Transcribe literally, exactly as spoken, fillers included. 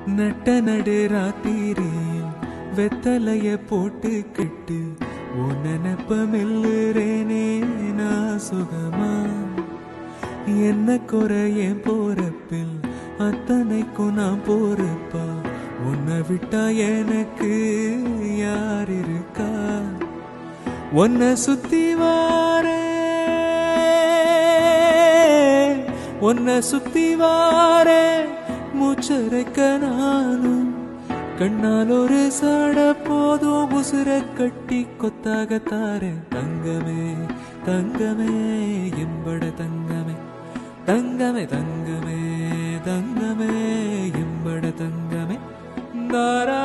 நட்ட நடு ராத்திரியில் வெத்தலைய போட்டுக்கிட்டு உன் நினப்ப மெல்லுறேனே நான் சுகமா. என்ன குறைய போறப்பில் அத்தனைக்கும் நான் போறப்பா. உன்னை விட்டா எனக்கு யார் இருக்கா. உன்னை சுத்தி வார உன்னை சுத்தி வார மூச்சரைக்க நானும் கண்ணால் ஒரு சாட போதும் உசுர கட்டி கொத்தாக தார. தங்கமே தங்கமே எம்பட தங்கமே தங்கமே தங்கமே தங்கமே எம்பட தங்கமே தாரா.